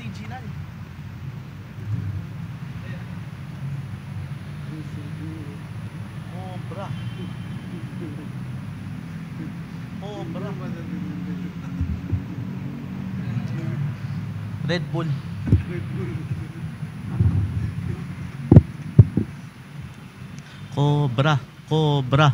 original. Cobra. Cobra. Red Bull. Cobra. Cobra.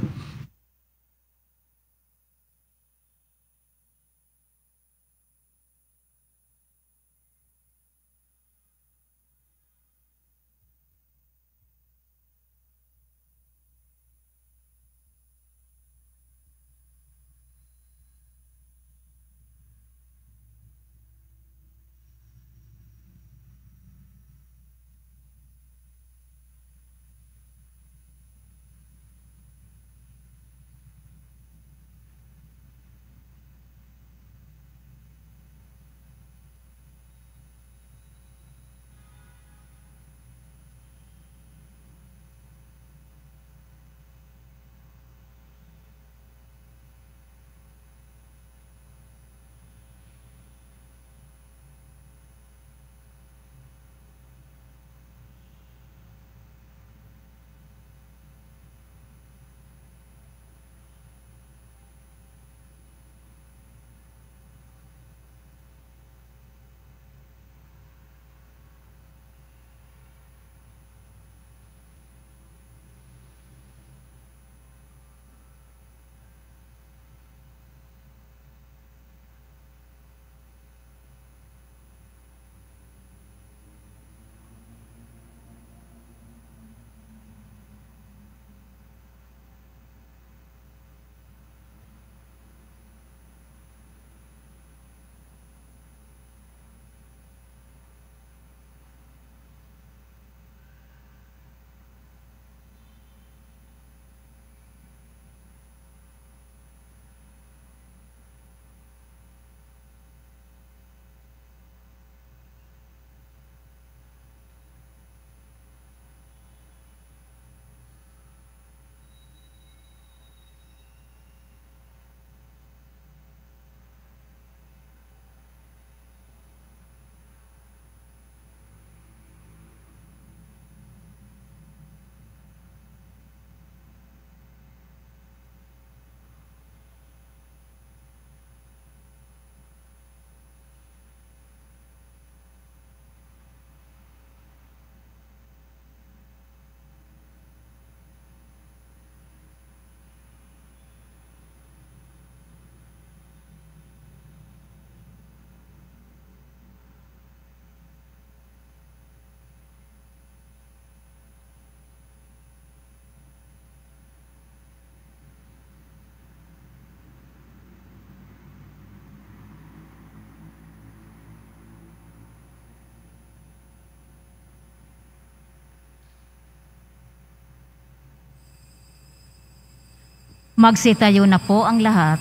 Magsitayo na po ang lahat.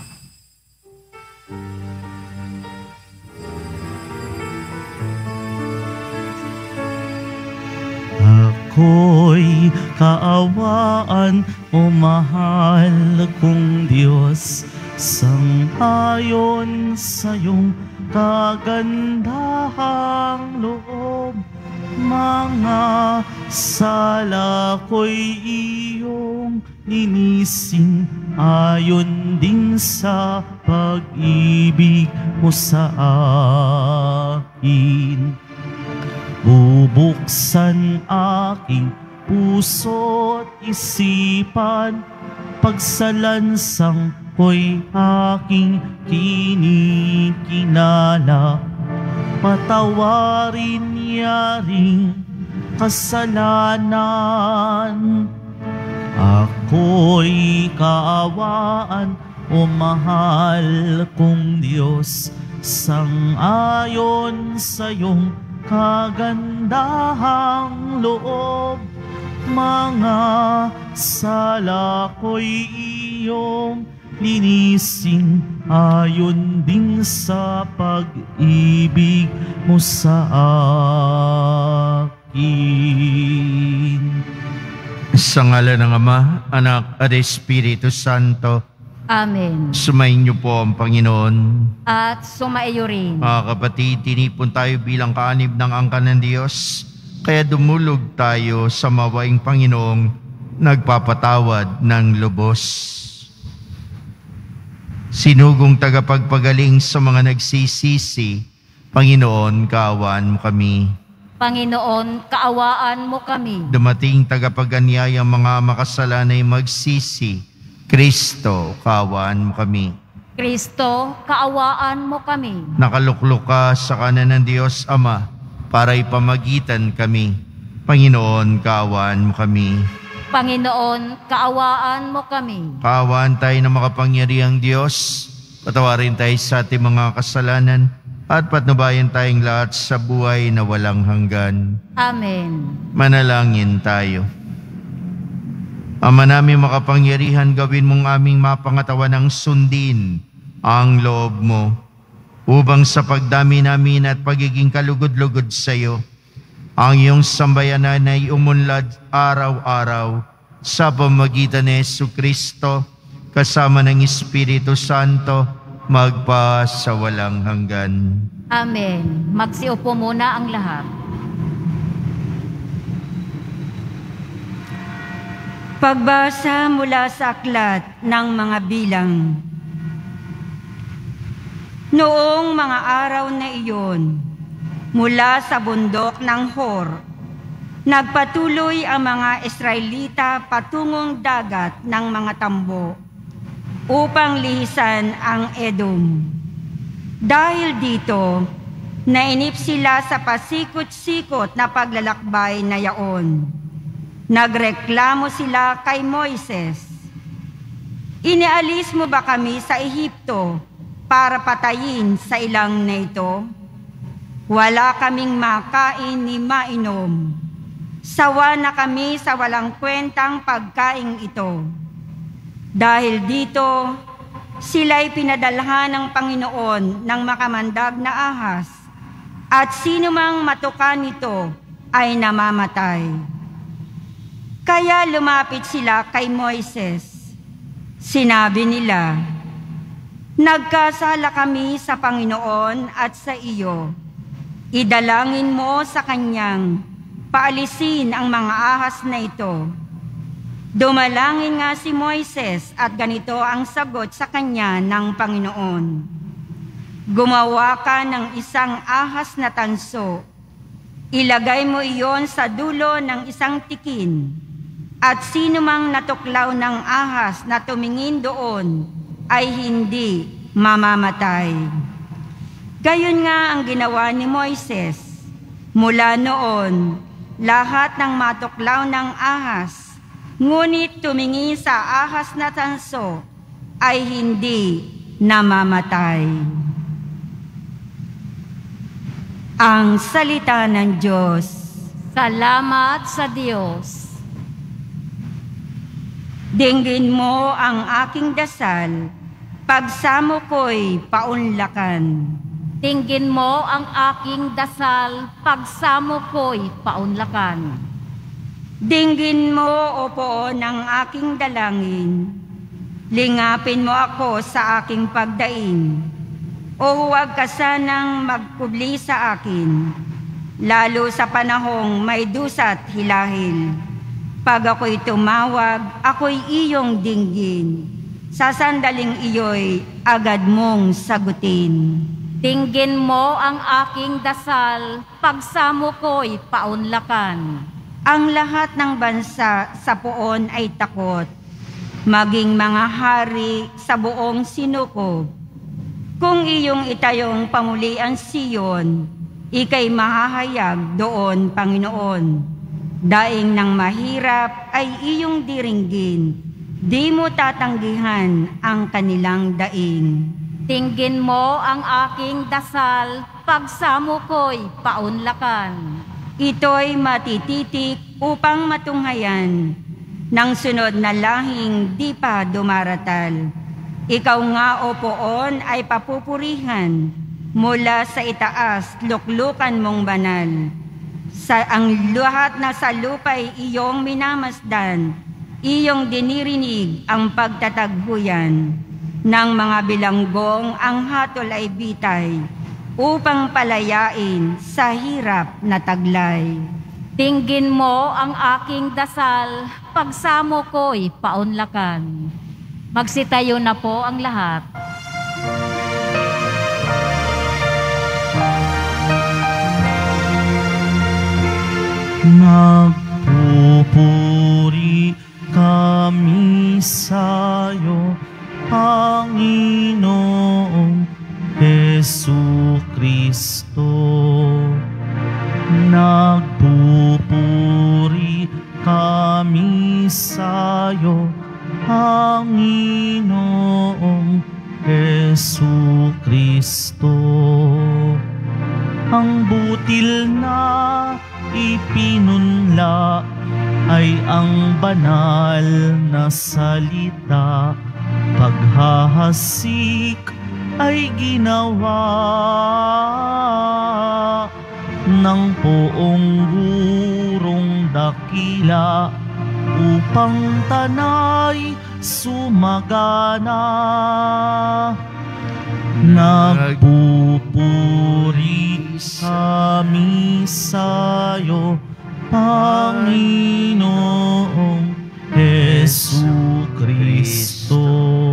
Ako'y kaawaan o mahal kong Diyos, sang-ayon sa iyong kagandahang loob. Mga sala ko'y iyong linisin, ayon din sa pag-ibig mo sa akin. Bubuksan aking puso't isipan, pagsalansang ko'y aking kinikinala. Patawarin niya ring kasalanan. Ako'y kaawaan o mahal kong Diyos, sang-ayon sa iyong kagandahang loob. Mga sala ko'y iyong linisin, ayon din sa pag-ibig mo sa akin. Sa ngalan ng Ama, Anak at Espiritu Santo. Amen. Sumayin niyo po ang Panginoon. At sumaiyo rin. Mga kapatid, tinipon tayo bilang kaanib ng angkan ng Diyos, kaya dumulog tayo sa mawaing Panginoong nagpapatawad ng lubos. Sinugong tagapagpagaling sa mga nagsisisi, Panginoon, kaawaan mo kami. Panginoon, kaawaan mo kami. Dumating tagapag-anyayang mga makasalanay magsisi, Kristo, kaawaan mo kami. Kristo, kaawaan mo kami. Nakaluklok ka sa kanan ng Diyos Ama para ipamagitan kami. Panginoon, kaawaan mo kami. Panginoon, kaawaan mo kami. Kaawaan tayo ng makapangyarihang Diyos. Patawarin tayo sa ating mga kasalanan at patnubayan tayong lahat sa buhay na walang hanggan. Amen. Manalangin tayo. Ama namin makapangyarihan, gawin mong aming mapangatawan ng sundin ang loob mo, upang sa pagdami namin at pagiging kalugod-lugod sa iyo, ang iyong sambayanan ay umunlad araw-araw sa pamamagitan ni Jesucristo, kasama ng Espiritu Santo, magpa sa walang hanggan. Amen. Magsiupo muna ang lahat. Pagbasa mula sa aklat ng mga bilang. Noong mga araw na iyon, mula sa bundok ng Hor, nagpatuloy ang mga Israelita patungong dagat ng mga tambo upang lihisan ang Edom. Dahil dito, nainip sila sa pasikot-sikot na paglalakbay na yaon. Nagreklamo sila kay Moises, "Inialis mo ba kami sa Ehipto para patayin sa ilang na ito? Wala kaming makain ni mainom. Sawa na kami sa walang kwentang pagkaing ito." Dahil dito, sila'y pinadalhan ng Panginoon ng makamandag na ahas, at sino mang matuka nito ay namamatay. Kaya lumapit sila kay Moises. Sinabi nila, "Nagkasala kami sa Panginoon at sa iyo. Idalangin mo sa kanyang paalisin ang mga ahas na ito." Dumalangin nga si Moises at ganito ang sagot sa kanya ng Panginoon. "Gumawa ka ng isang ahas na tanso. Ilagay mo iyon sa dulo ng isang tikin. At sino mang natuklaw ng ahas na tumingin doon ay hindi mamamatay." Gayon nga ang ginawa ni Moises. Mula noon, lahat ng matuklaw ng ahas, ngunit tumingin sa ahas na tanso, ay hindi namamatay. Ang salita ng Diyos. Salamat sa Diyos. Dinggin mo ang aking dasal, pagsamo ko'y paunlakan. Dinggin mo ang aking dasal, pagsamo ko'y paunlakan. Dinggin mo, o poon, ang aking dalangin. Lingapin mo ako sa aking pagdaing. O huwag ka sanang magkubli sa akin, lalo sa panahong may dusa't hilahil. Pag ako'y tumawag, ako'y iyong dinggin. Sa sandaling iyo'y agad mong sagutin. Dinggin mo ang aking dasal, pagsamo ko'y paunlakan. Ang lahat ng bansa sa poon ay takot, maging mga hari sa buong sinukob. Kung iyong itayong pamulian Siyon, ika'y mahahayag doon, Panginoon. Daing ng mahirap ay iyong diringgin, di mo tatanggihan ang kanilang daing. Dinggin mo ang aking dasal, pagsamo ko'y paunlakan. Ito'y matititik upang matunghayan ng sunod na lahing di pa dumaratal. Ikaw nga, o poon, ay papupurihan mula sa itaas, luklukan mong banal. Sa ang lahat na sa lupa'y iyong minamasdan, iyong dinirinig ang pagtatagpuyan. ng mga bilanggong ang hatol ay bitay, upang palayain sa hirap na taglay. Dinggin mo ang aking dasal, pagsamo ko'y paunlakan. Magsitayo na po ang lahat. Magpupuri kami sa'yo, Panginoong Jesucristo. Nagpupuri kami sa'yo, Panginoong Jesucristo. Ang butil na ipinunla ay ang banal na salita, paghahasik ay ginawa ng poong gurong dakila, upang tanay sumagana. Nagpupuri kami sa'yo, Panginoong Jesucristo.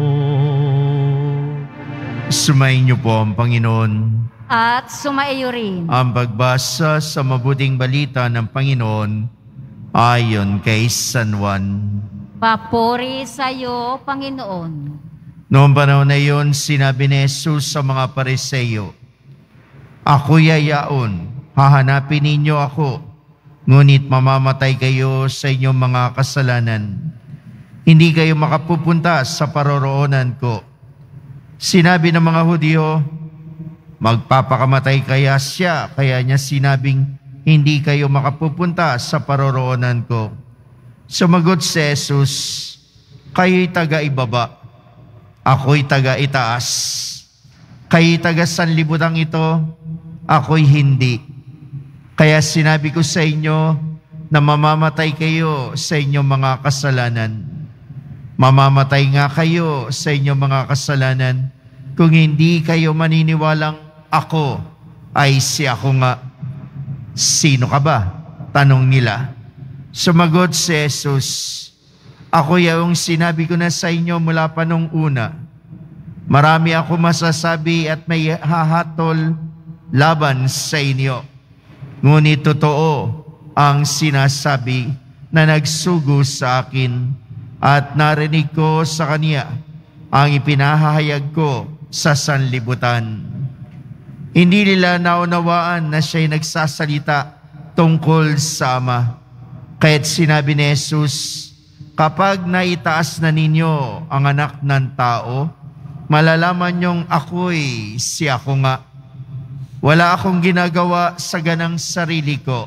Sumayin niyo po ang Panginoon. At sumaiyo rin. Ang pagbasa sa mabuting balita ng Panginoon ayon kay San Juan. Papuri sa iyo, Panginoon. Noong panahon na iyon, sinabi ni Jesus sa mga Pariseo, "Ako'y yayaon, hahanapin ninyo ako, ngunit mamamatay kayo sa inyong mga kasalanan. Hindi kayo makapupunta sa paroroonan ko." Sinabi ng mga Hudyo, "Magpapakamatay kaya siya?" Kaya niya sinabing, "Hindi kayo makapupunta sa paroroonan ko." Sumagot si Jesus, "Kayo'y taga-ibaba, ako'y taga-itaas. Kayo'y taga-sanlibutan ito, ako'y hindi. Kaya sinabi ko sa inyo na mamamatay kayo sa inyong mga kasalanan. Mamamatay nga kayo sa inyong mga kasalanan kung hindi kayo maniniwalang ako ay si ako nga." "Sino ka ba?" tanong nila. Sumagot si Jesus, "Ako yung sinabi ko na sa inyo mula pa nung una. Marami ako masasabi at may hahatol laban sa inyo. Ngunit totoo ang sinasabi na nagsugo sa akin, at narinig ko sa kanya ang ipinahahayag ko sa sanlibutan." Hindi nila naunawaan na siya'y nagsasalita tungkol sa Ama. Kaya't sinabi ni Jesus, "Kapag naitaas na ninyo ang anak ng tao, malalaman niyong ako'y si ako nga. Wala akong ginagawa sa ganang sarili ko.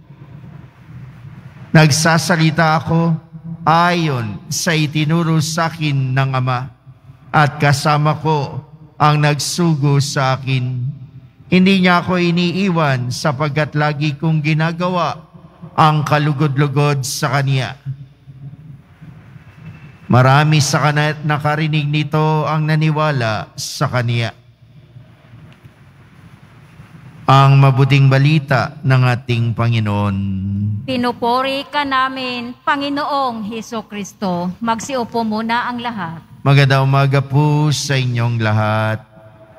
Nagsasalita ako ayon sa itinuro sa akin ng Ama, at kasama ko ang nagsugo sa akin. Hindi niya ako iniiwan sapagkat lagi kong ginagawa ang kalugod-lugod sa Kanya." Marami sa nakarinig nito ang naniwala sa Kanya. Ang mabuting balita ng ating Panginoon. Pinupuri ka namin, Panginoong Hesukristo. Magsiupo muna ang lahat. Magandang umaga po sa inyong lahat.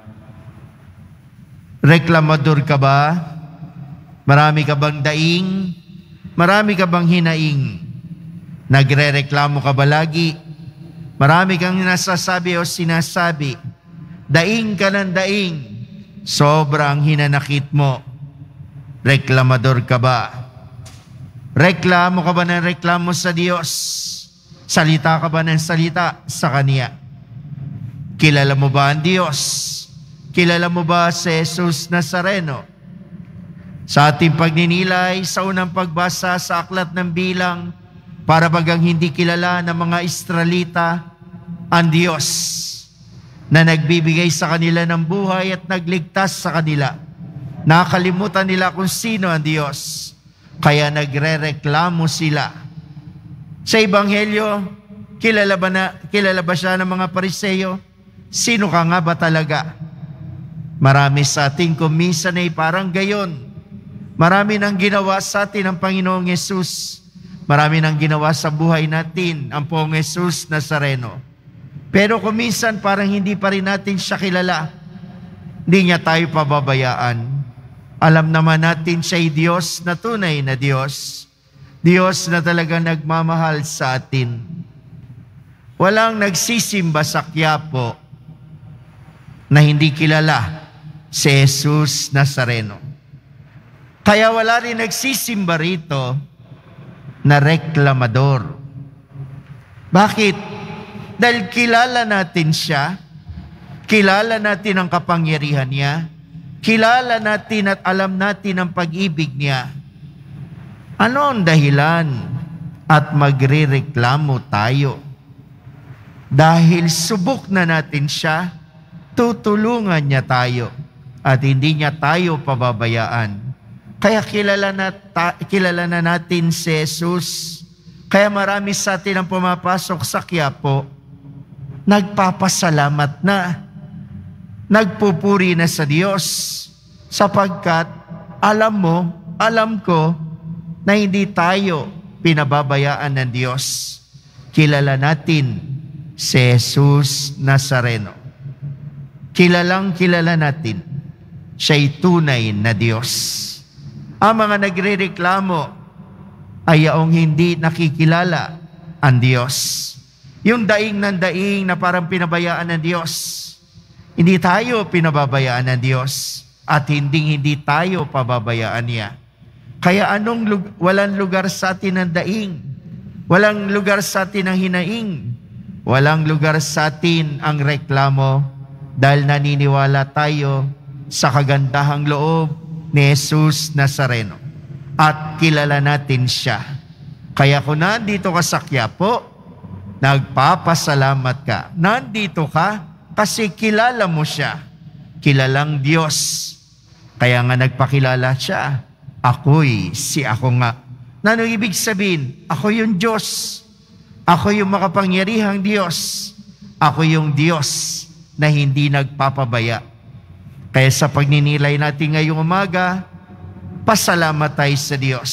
Reklamador ka ba? Marami ka bang daing? Marami ka bang hinaing? Nagre-reklamo ka ba lagi? Marami kang nasasabi o sinasabi. Daing ka ng daing. Sobrang hinanakit mo. Reklamador ka ba? Reklamo ka ba ng reklamo sa Diyos? Salita ka ba ng salita sa Kanya? Kilala mo ba ang Diyos? Kilala mo ba si Jesus Nazareno? Sa ating pagninilay sa unang pagbasa sa aklat ng Bilang, para bagang hindi kilala ng mga Israelita ang Diyos na nagbibigay sa kanila ng buhay at nagligtas sa kanila. Nakalimutan nila kung sino ang Diyos, kaya nagre-reklamo sila. Sa Ebanghelyo, kilala ba siya ng mga Pariseo? Sino ka nga ba talaga? Marami sa atin kung minsan ay parang gayon. Marami nang ginawa sa atin ang Panginoong Yesus. Marami nang ginawa sa buhay natin ang Poong Jesus Nazareno. Pero kung minsan parang hindi pa rin natin siya kilala, hindi niya tayo pababayaan. Alam naman natin siya'y Diyos na tunay na Diyos. Diyos na talagang nagmamahal sa atin. Walang nagsisimba sa Quiapo na hindi kilala si Jesus Nazareno. Kaya wala rin nagsisimba rito na reklamador. Bakit? Dahil kilala natin siya, kilala natin ang kapangyarihan niya, kilala natin at alam natin ang pag-ibig niya. Ano ang dahilan at magrereklamo tayo? Dahil subok na natin siya, tutulungan niya tayo at hindi niya tayo pababayaan. Kaya kilala na natin si Jesus. Kaya marami sa atin ang pumapasok sa Quiapo, nagpapasalamat na, nagpupuri na sa Diyos, sapagkat alam mo, alam ko, na hindi tayo pinababayaan ng Diyos. Kilala natin si Jesus Nazareno. Kilalang kilala natin, siya'y tunay na Diyos. Ang mga nagrereklamo ay yaong hindi nakikilala ang Diyos. Yung daing ng daing na parang pinabayaan ng Diyos. Hindi tayo pinababayaan ng Diyos at hindi tayo pababayaan niya. Kaya walang lugar sa atin ang daing, walang lugar sa atin ang hinaing, walang lugar sa atin ang reklamo dahil naniniwala tayo sa kagandahang loob ni Jesus Nazareno at kilala natin siya. Kaya kung nandito ka sa Quiapo, nagpapasalamat ka. Nandito ka kasi kilala mo siya. Kilalang Diyos. Kaya nga nagpakilala siya. Ako'y si ako nga. Ano ibig sabihin? Ako yung Diyos. Ako yung makapangyarihang Diyos. Ako yung Diyos na hindi nagpapabaya. Kaya sa pagninilay natin ngayong umaga, pasalamat tayo sa Diyos.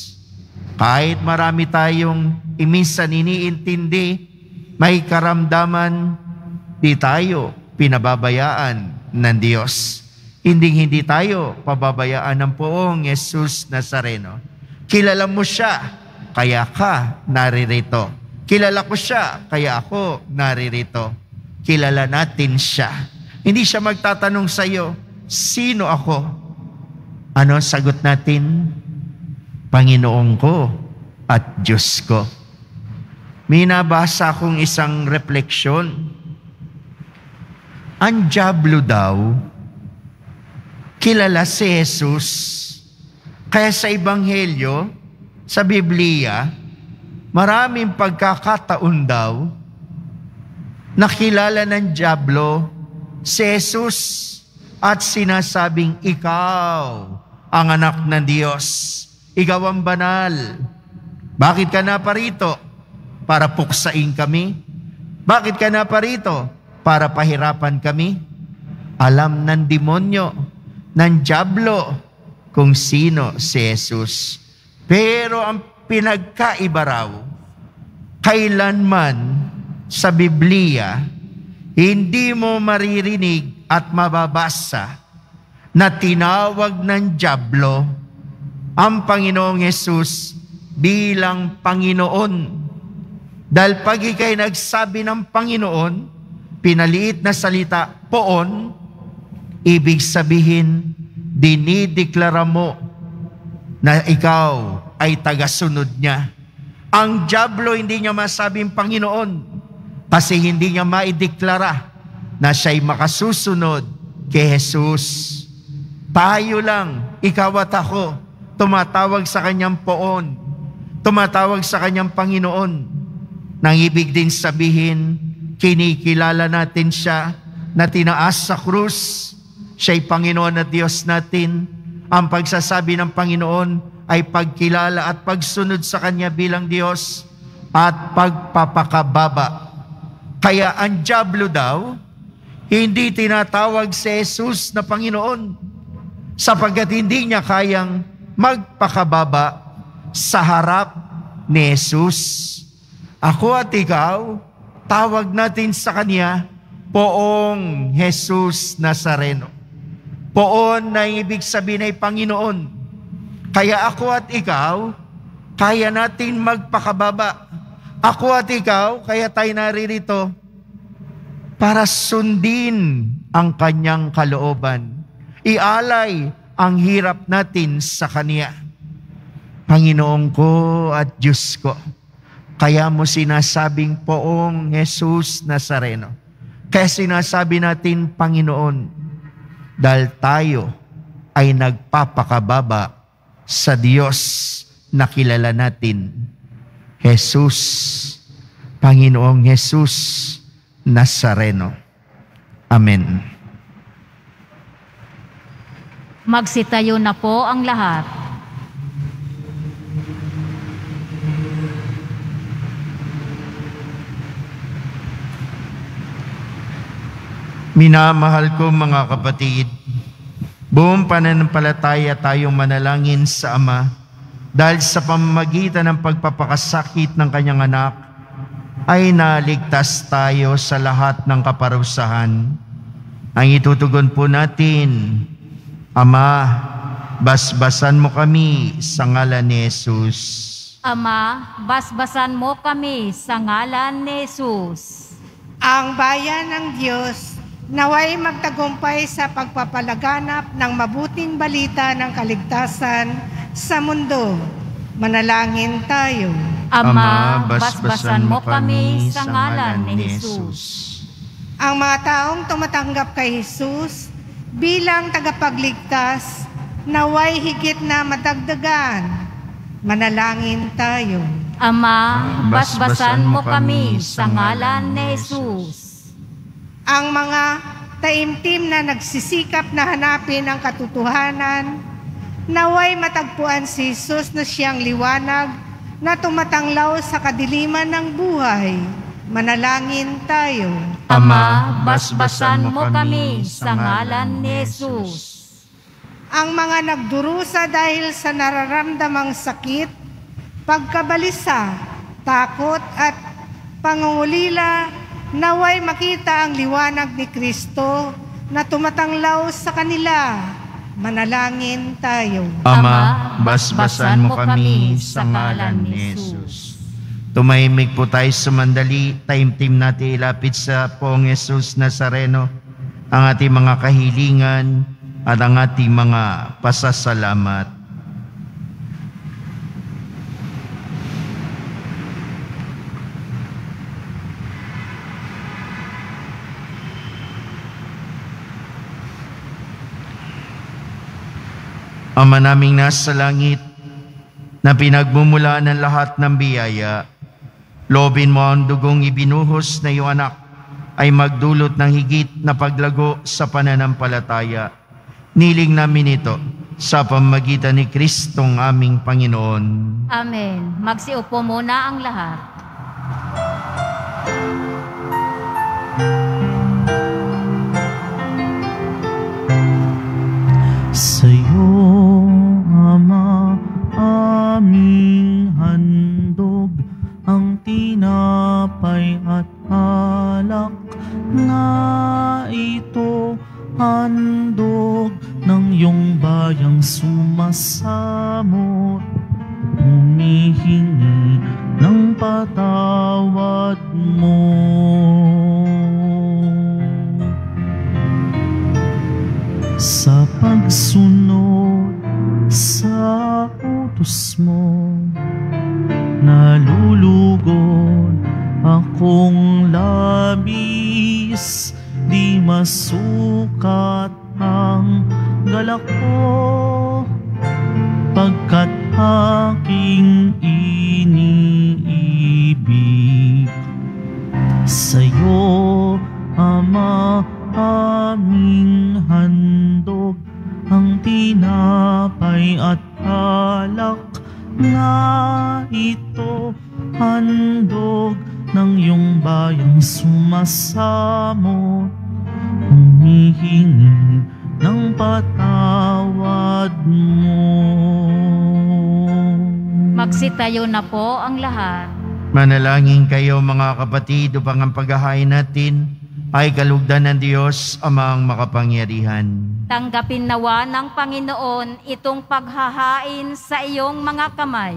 Kahit marami tayong minsan iniintindi, may karamdaman, di tayo pinababayaan ng Diyos. Hindi tayo pababayaan ng Poong Jesus Nazareno. Kilala mo siya, kaya ka naririto. Kilala ko siya, kaya ako naririto. Kilala natin siya. Hindi siya magtatanong sa iyo, sino ako? Ano sagot natin? Panginoon ko at Diyos ko. May nabasa akong isang refleksyon. Ang dyablo daw, kilala si Jesus. Kaya sa Ebanghelyo, sa Biblia, maraming pagkakataon daw, nakilala ng dyablo si Jesus at sinasabing, ikaw ang anak ng Diyos. Ikaw ang banal. Bakit ka na parito? Para puksain kami? Bakit ka na parito? Para pahirapan kami? Alam ng demonyo, ng dyablo, kung sino si Jesus. Pero ang pinagkaiba raw, kailanman sa Biblia, hindi mo maririnig at mababasa na tinawag ng dyablo ang Panginoong Yesus bilang Panginoon. Dahil pag ikay nagsabi ng Panginoon, pinaliit na salita, poon, ibig sabihin, dinideklara mo na ikaw ay tagasunod niya. Ang dyablo hindi niya masabing Panginoon kasi hindi niya maideklara na siya'y makasusunod kay Jesus. Tayo lang, ikaw at ako, tumatawag sa kanyang poon, tumatawag sa kanyang Panginoon. Nang ibig din sabihin, kinikilala natin siya na tinaas sa krus. Siya'y Panginoon at Diyos natin. Ang pagsasabi ng Panginoon ay pagkilala at pagsunod sa Kanya bilang Diyos at pagpapakababa. Kaya ang dyablo daw, hindi tinatawag si Jesus na Panginoon sapagkat hindi niya kayang magpakababa sa harap ni Jesus. Ako at ikaw, tawag natin sa Kanya, Poong Jesus Nazareno. Poon na ibig sabihin ay Panginoon. Kaya ako at ikaw, kaya natin magpakababa. Ako at ikaw, kaya tayo naririto para sundin ang Kanyang kalooban. Ialay ang hirap natin sa Kanya. Panginoon ko at Diyos ko, kaya mo sinasabing Poong Jesus Nazareno. Kaya sinasabi natin Panginoon, dahil tayo ay nagpapakababa sa Diyos na kilala natin. Jesus, Panginoong Jesus Nazareno. Amen. Magsitayo na po ang lahat. Minamahal ko mga kapatid, buong pananampalataya tayong manalangin sa Ama dahil sa pamamagitan ng pagpapakasakit ng Kanyang anak ay naligtas tayo sa lahat ng kaparusahan. Ang itutugon po natin, Ama, basbasan mo kami sa ngalan ni Jesus. Ama, basbasan mo kami sa ngalan ni Jesus. Ang bayan ng Diyos naway magtagumpay sa pagpapalaganap ng mabuting balita ng kaligtasan sa mundo. Manalangin tayo. Ama, basbasan mo kami sa ngalan ni Jesus. Ang mga taong tumatanggap kay Jesus bilang tagapagligtas, naway higit na madagdagan. Manalangin tayo. Ama, basbasan mo kami sa ngalan ni Jesus. Ang mga taimtim na nagsisikap na hanapin ang katotohanan, naway matagpuan si Jesus na siyang liwanag na tumatanglaw sa kadiliman ng buhay. Manalangin tayo. Ama, basbasan mo kami sa ngalan ni Jesus. Ang mga nagdurusa dahil sa nararamdamang sakit, pagkabalisa, takot at pangungulila, naway makita ang liwanag ni Kristo na tumatanglaw sa kanila. Manalangin tayo. Ama, basbasan mo kami sa ngalan ni Jesus. Tumahimik po tayo sa mandali, taimtim natin ilapit sa Poong Jesus Nazareno ang ating mga kahilingan at ang ating mga pasasalamat. Ama naming nasa langit, na pinagmumulaan ng lahat ng biyaya, loobin mo ang dugong ibinuhos na iyong anak ay magdulot ng higit na paglago sa pananampalataya. Niling namin ito sa pamamagitan ni Kristong aming Panginoon. Amen. Magsiupo muna ang lahat. Sa'yo, Ama, aming handog ang tinapay at alak na ito, handog ng iyong bayang sumasamot, humihingi ng patawad mo. Sa pagsunod sa utos mo, nalulugod akong labis, di masukat ang galak ko, pagkat aking iniibig. Sa'yo, Ama, aming handog ang tinapay at alak na ito, handog ng iyong bayang sumasamot, humihingi ng patawad mo. Magsitayo na po ang lahat. Manalangin kayo mga kapatid upang ang paghahain natin ay kalugdan ng Diyos Amang makapangyarihan. Tanggapin nawa ng Panginoon itong paghahain sa iyong mga kamay,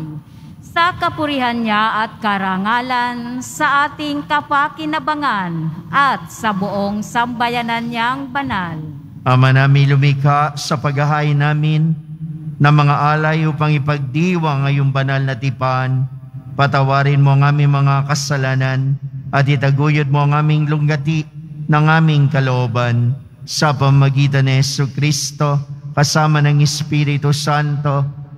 sa kapurihan niya at karangalan, sa ating kapakinabangan at sa buong sambayanan niyang banal. Ama namin lumikha, sa paghahain namin na mga alay upang ipagdiwang ngayong banal na tipan, patawarin mo ang aming mga kasalanan at itaguyod mo ang aming lunggati ng aming kalooban sa pamamagitan ni Jesucristo kasama ng Espiritu Santo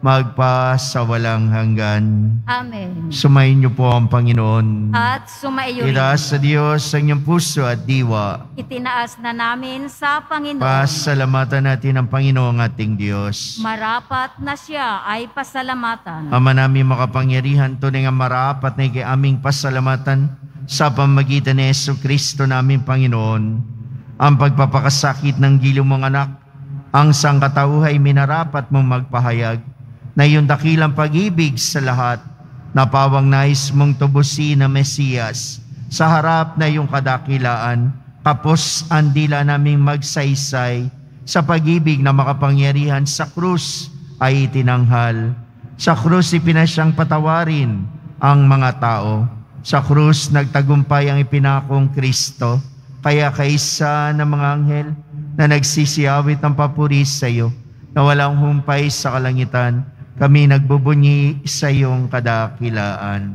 magpasawalang hanggan. Amen. Sumayin niyo po ang Panginoon. At sumaiyo rin. Itaas sa Diyos ang inyong puso at diwa. Itinaas na namin sa Panginoon. Pasalamatan natin ang Panginoong ating Diyos. Marapat na siya ay pasalamatan. Ama namin makapangyarihan, tunay nga marapat na ikay aming pasalamatan sa pamamagitan ni Jesucristo naming Panginoon. Ang pagpapakasakit ng giliw mong anak, ang sangkatauhay minarapat mong magpahayag na iyong dakilang pag-ibig sa lahat, na pawang nais mong tubusin na Mesiyas sa harap na iyong kadakilaan, kapos ang dila naming magsaysay sa pag-ibig na makapangyarihan sa krus ay itinanghal. Sa krus ipinasyang patawarin ang mga tao. Sa krus nagtagumpay ang ipinakong Kristo. Kaya kaisa ng mga anghel na nagsisiyawit ng papuri sa iyo, na walang humpay sa kalangitan, kami nagbubunyi sa iyong kadakilaan.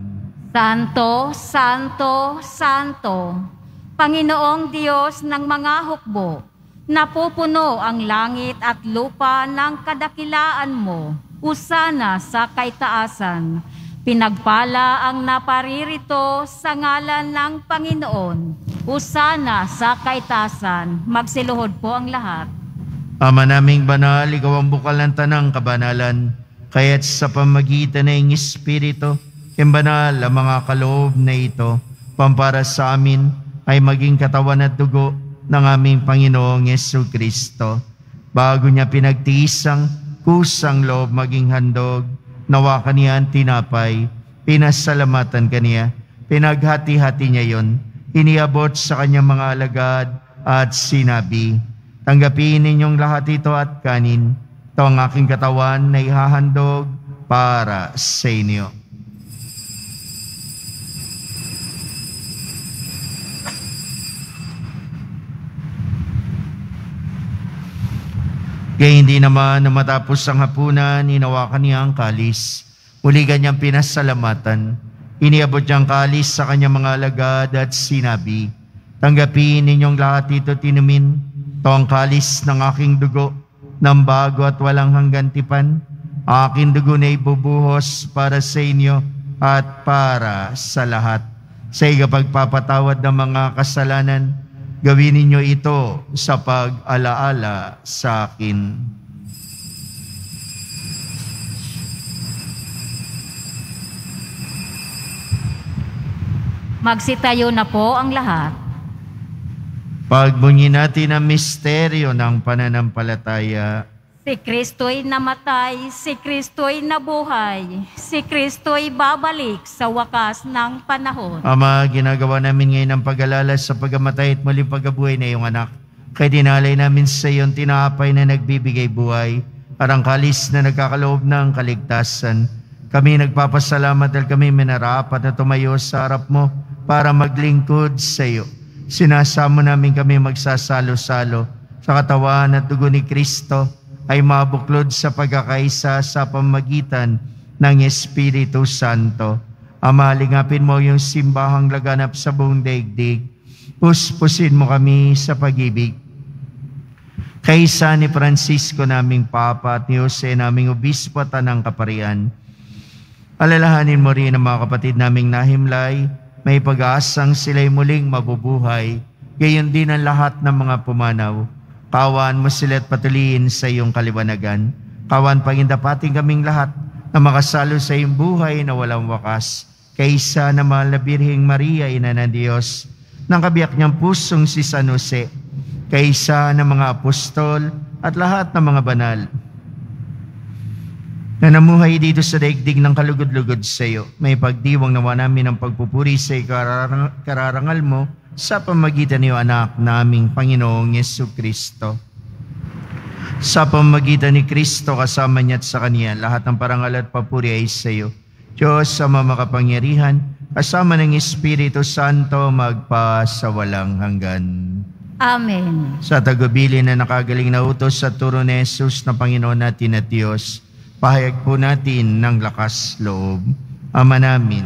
Santo, Santo, Santo, Panginoong Diyos ng mga hukbo, napupuno ang langit at lupa ng kadakilaan mo, usana sa kaitaasan. Pinagpala ang naparirito sa ngalan ng Panginoon, usana sa kaitaasan. Magsiluhod po ang lahat. Ama naming banal, ikaw ang bukal ng tanang kabanalan, kaya't sa pamagitan ng Espiritu, banal ang mga kaloob na ito, pampara sa amin ay maging katawan at dugo ng aming Panginoong Jesucristo. Bago niya pinagtiisang kusang loob maging handog, nawa kaniya ang tinapay, pinasalamatan kaniya, pinaghati-hati niya yon, iniabot sa kanyang mga alagad at sinabi, tanggapin ninyong lahat ito at kanin. Ito ang aking katawan na ihahandog para sa inyo. Kaya hindi naman na matapos ang hapunan, inawakan niya ang kalis. Muli kanyang pinasalamatan. Iniabot niya ang kalis sa kanyang mga alagad at sinabi, tanggapin ninyong lahat ito tinumin. Ito ang kalis ng aking dugo, ng bago at walang hanggan tipan. Aking dugo na ibubuhos para sa inyo at para sa lahat. Sa ikapagpapatawad ng mga kasalanan, gawin ninyo ito sa pag-alaala sa akin. Magsitayo na po ang lahat. Pagbunyi natin ang misteryo ng pananampalataya. Si Kristo'y namatay, si Kristo'y nabuhay, si Kristo'y babalik sa wakas ng panahon. Ama, ginagawa namin ngayon ang pag-alala sa pagamatay at muling pagkabuhay na iyong anak. Kaya dinalay namin sa iyong tinapay na nagbibigay buhay at ang kalis na nagkakaloob ng kaligtasan. Kami nagpapasalamat dahil kami minarapat na tumayo sa harap mo para maglingkod sa iyo. Sinasamo namin kami magsasalo-salo sa katawan at dugo ni Kristo ay mabuklod sa pagkakaisa sa pamagitan ng Espiritu Santo. Ama, lingapin mo yung simbahang laganap sa buong daigdig. Puspusin mo kami sa pag-ibig. Kaisa ni Francisco naming Papa at ni Jose naming Obispo at Tanang Kaparian. Alalahanin mo rin ang mga kapatid naming nahimlay, may pag-aasang sila'y muling mabubuhay, gayon din ang lahat ng mga pumanaw. Kawan mo sila at patuloyin sa iyong kaliwanagan. Kawan pagindapating kaming lahat na makasalo sa iyong buhay na walang wakas. Kaysa na mahal na Birheng Maria, Ina ng Diyos, ng kabiyak niyang pusong si San Jose, kaisa ng mga apostol at lahat ng mga banal na namuhay dito sa daigdig ng kalugod-lugod sa iyo. May pagdiwang nawa namin ang pagpupuri sa kararangal mo sa pamagitan ni anak naming Panginoong Yesukristo. Sa pamagitan ni Kristo kasama niya at sa Kanya, lahat ng parangal at papuri ay sa iyo. Diyos sa makapangyarihan, kasama ng Espiritu Santo magpa sa walang hanggan. Amen. Sa tagubilin na nakagaling na utos sa turo ni Jesus na Panginoon natin at Diyos, pahayag po natin ng lakas loob. Ama namin,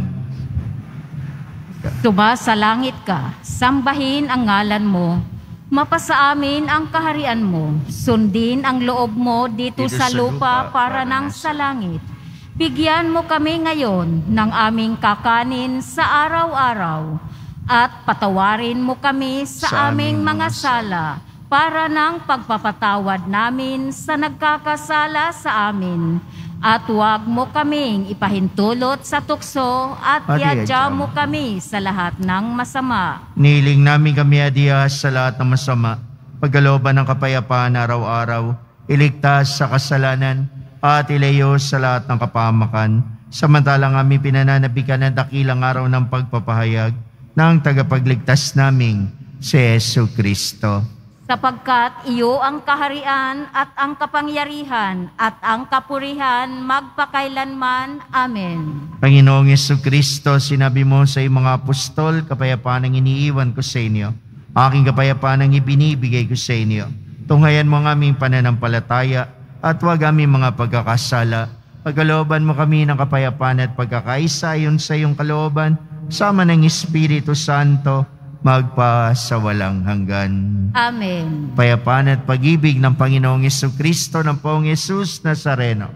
Sa langit ka, sambahin ang ngalan mo. Mapasa amin ang kaharian mo. Sundin ang loob mo dito sa lupa para nang sa langit. Bigyan mo kami ngayon ng aming kakanin sa araw-araw. At patawarin mo kami sa aming mga sala para ng pagpapatawad namin sa nagkakasala sa amin. At huwag mo kaming ipahintulot sa tukso at iadya mo kami sa lahat ng masama. niling namin kami adiyas sa lahat ng masama, pagkalooban ng kapayapaan araw-araw, iligtas sa kasalanan at ilayo sa lahat ng kapahamakan, samantalang aming pinananabikan ng dakilang araw ng pagpapahayag ng tagapagligtas naming si Jesucristo. Sapagkat iyo ang kaharian at ang kapangyarihan at ang kapurihan magpakailanman. Amen. Panginoong Jesucristo, sinabi mo sa iyong mga apostol, kapayapaan ang iniiwan ko sa inyo. Aking kapayapaan ang ibinibigay ko sa inyo. Tunghayan mo ang aming pananampalataya at huwag aming mga pagkakasala. Pagkalooban mo kami ng kapayapaan at pagkakaisa ayon sa iyong kalooban, sama ng Espiritu Santo, magpa sa walang hanggan. Amen. Payapaan at pag-ibig ng Panginoong Jesucristo ng Poong Jesus Nazareno,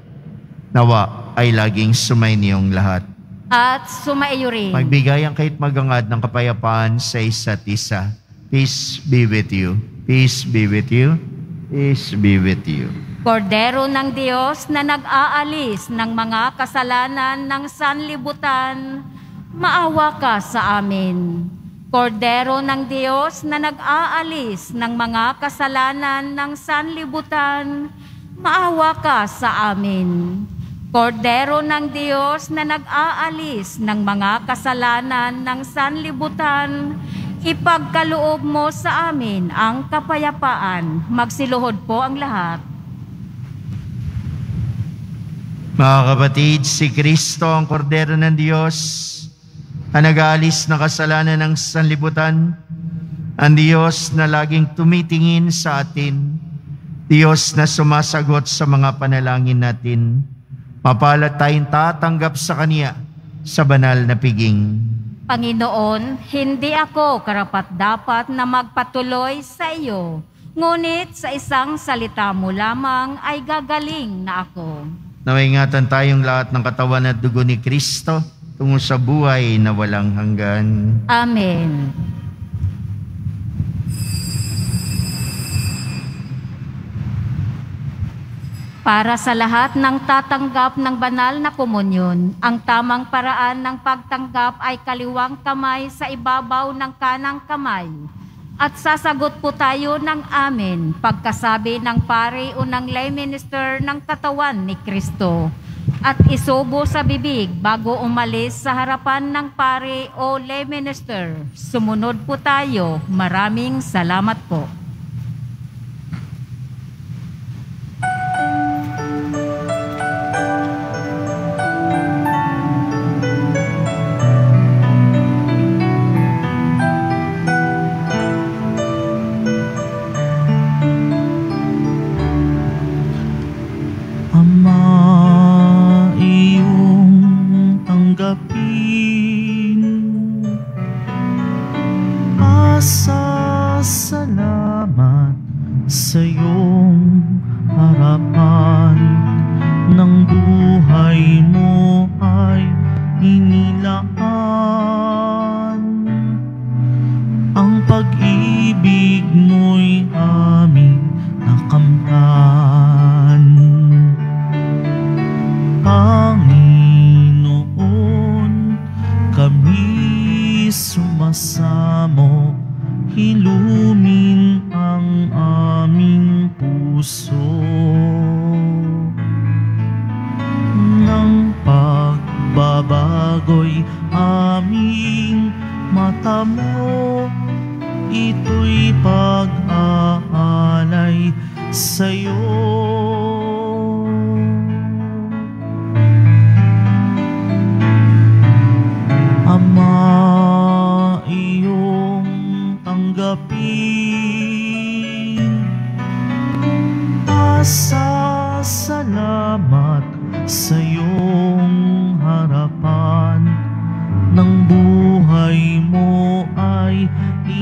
nawa ay laging sumainiyong lahat. At sumaiyo rin. Magbigayan kahit magangad ng kapayapaan sa isa't isa. Peace be with you. Peace be with you. Peace be with you. Kordero ng Diyos na nag-aalis ng mga kasalanan ng sanlibutan, maawa ka sa amin. Kordero ng Diyos na nag-aalis ng mga kasalanan ng sanlibutan, maawa ka sa amin. Kordero ng Diyos na nag-aalis ng mga kasalanan ng sanlibutan, ipagkaloob mo sa amin ang kapayapaan. Magsiluhod po ang lahat. Mga kapatid, si Kristo ang Kordero ng Diyos ang nag-aalis ng kasalanan ng sanlibutan, ang Diyos na laging tumitingin sa atin, Diyos na sumasagot sa mga panalangin natin, mapalad tayong tatanggap sa Kanya sa banal na piging. Panginoon, hindi ako karapat-dapat na magpatuloy sa iyo, ngunit sa isang salita mo lamang ay gagaling na ako. Nawaingatan tayong lahat ng katawan at dugo ni Kristo, tungo sa buhay na walang hanggan. Amen. Para sa lahat ng tatanggap ng banal na komunyon, ang tamang paraan ng pagtanggap ay kaliwang kamay sa ibabaw ng kanang kamay. At sasagot po tayo ng amen pagkasabi ng pari o ng lay minister ng katawan ni Kristo. At isubo sa bibig bago umalis sa harapan ng pari o lay minister. Sumunod po tayo. Maraming salamat po. Salamat sa iyong harapan, ng buhay mo ay inilaan. Ang pag-ibig mo'y aming nakamtan. Panginoon, kami sumasamo, hilumin ang ito'y pag-aalay sa'yo. Ama, iyong tanggapin, pasasalamat sa iyong harapan, ng buhay mo ay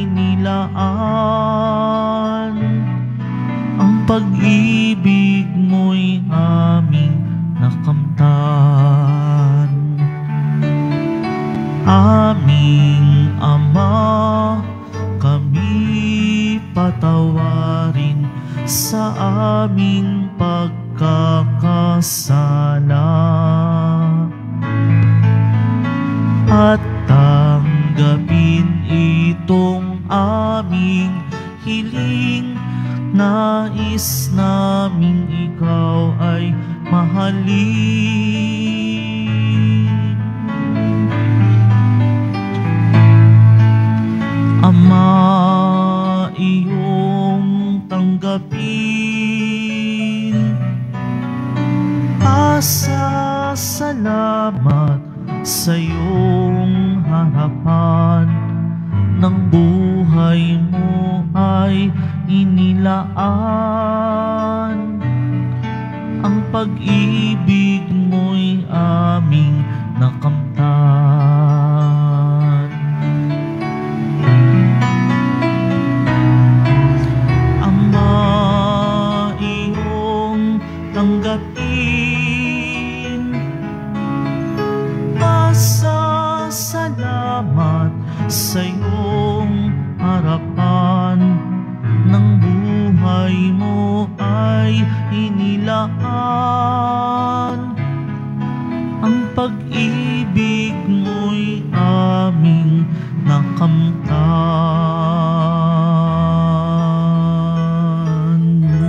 inilaan. Ang pag-ibig mo'y aming nakamtan. Aming Ama, kami patawarin sa aming pagkakasala, at tanggapin itong aming hiling. Nais naming ikaw ay mahalin. Ama, iyong tanggapin, pasasalamat sa iyong harapan, ng buhay mo ay inilaan. Ang pag-ibig mo'y aming nakamtan. Ama, iyong tanggapin, pasasalamat sa iyong harapan, ng buhay mo ay inilaan. Ang pag-ibig mo'y aming nakamtan.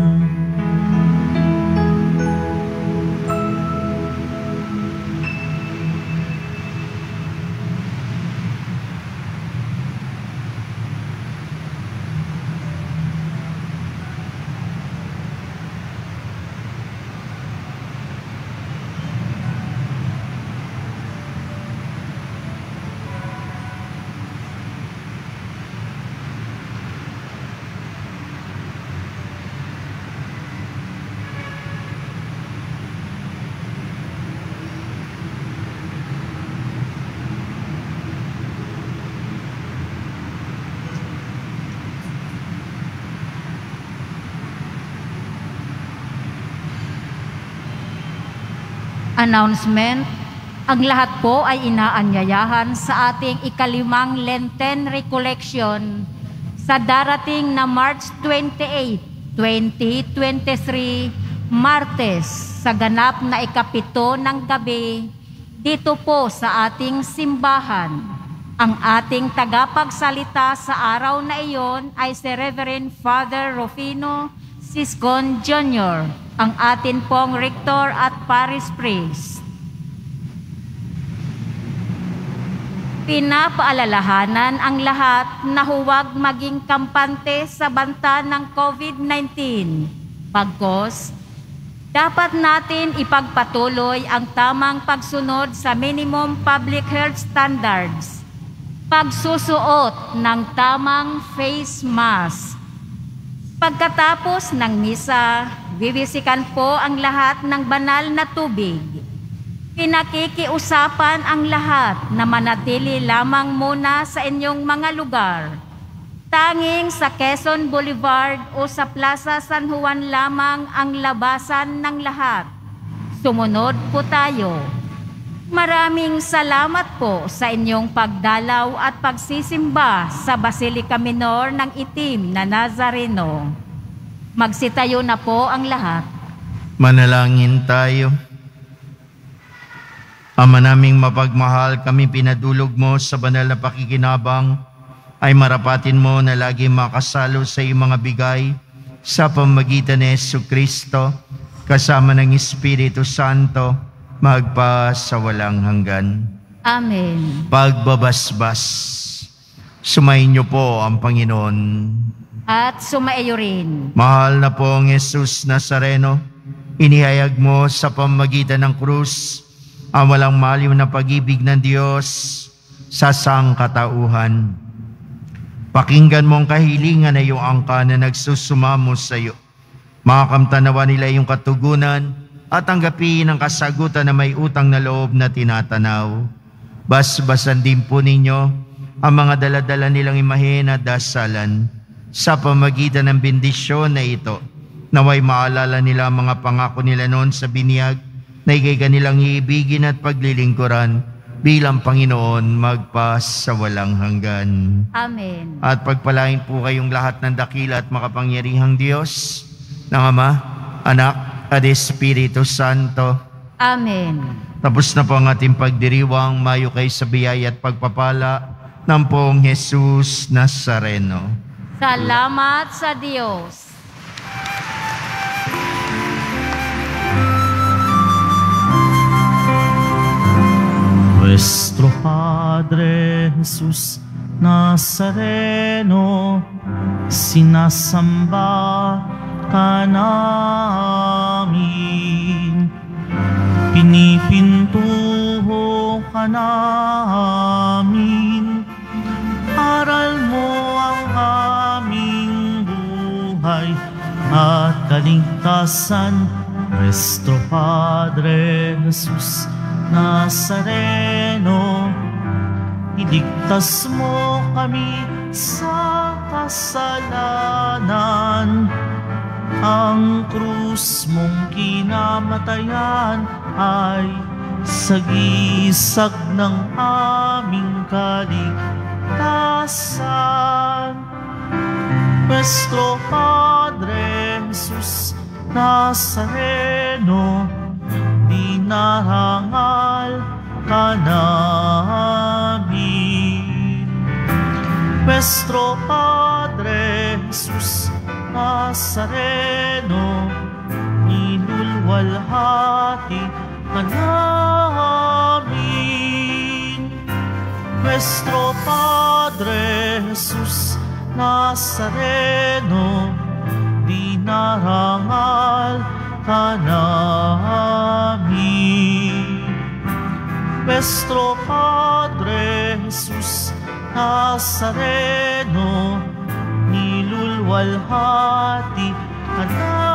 Announcement, ang lahat po ay inaanyayahan sa ating ikalimang Lenten Recollection sa darating na March 28, 2023, Martes, sa ganap na ikapito ng gabi, dito po sa ating simbahan. Ang ating tagapagsalita sa araw na iyon ay si Reverend Father Rufino Siscon Jr., ang atin pong Rector at Parish Priest. Pinapaalalahanan ang lahat na huwag maging kampante sa banta ng COVID-19. Pagkos, dapat natin ipagpatuloy ang tamang pagsunod sa minimum public health standards, pagsusuot ng tamang face mask. Pagkatapos ng misa, bibisikan po ang lahat ng banal na tubig. Pinakikiusapan ang lahat na manatili lamang muna sa inyong mga lugar. Tanging sa Quezon Boulevard o sa Plaza San Juan lamang ang labasan ng lahat. Sumunod po tayo. Maraming salamat po sa inyong pagdalaw at pagsisimba sa Basilica Minor ng Itim na Nazareno. Magsitayo na po ang lahat. Manalangin tayo. Ama naming mapagmahal, kami pinadulog mo sa banal na pakikinabang, ay marapatin mo na lagi makasalo sa iyong mga bigay sa pamamagitan ni Jesucristo, kasama ng Espiritu Santo, magpa sa walang hanggan. Amen. Pagbabasbas. Sumayin niyo po ang Panginoon. At sumaiyo rin. Mahal na pong Jesus Nazareno, inihayag mo sa pamamagitan ng krus ang walang maliw na pag-ibig ng Diyos sa sangkatauhan. Pakinggan mo ang kahilingan na iyong angka na nagsusumamo sa iyo. Makakamtanawa nila iyong katugunan at tanggapin ang kasagutan na may utang na loob na tinatanaw. Basbasan din po ninyo ang mga daladala nilang imahen at dasalan. Sa pamagitan ng bendisyon na ito, naway maalala nila ang mga pangako nila noon sa binyag na ikay kanilang iibigin at paglilingkuran bilang Panginoon magpas sa walang hanggan. Amen. At pagpalain po kayong lahat ng dakila at makapangyarihang Diyos, ng Ama, Anak, at Espiritu Santo. Amen. Tapos na po ang ating pagdiriwang, mayo kayo sa biyaya at pagpapala ng poong Jesus Nazareno. Salamat sa Diyos. Nuestro Padre Jesus Nazareno, sinasamba ka namin, pinipintuho ka namin, aral mo ang aming buhay at kaligtasan. Nuestro Padre Jesus Nazareno, iligtas mo kami sa kasalanan. Ang krus mong kinamatayan ay sagisag ng aming kaligtasan. Nuestro Padre Jesus Nazareno, dinarangal ka namin. Nuestro Padre Jesus Nazareno, nilulwalhati ka namin. Nuestro Padre Jesus Nazareno, dinarangal ka namin. Nuestro Padre Jesus Nazareno, nilulwalhati ka namin.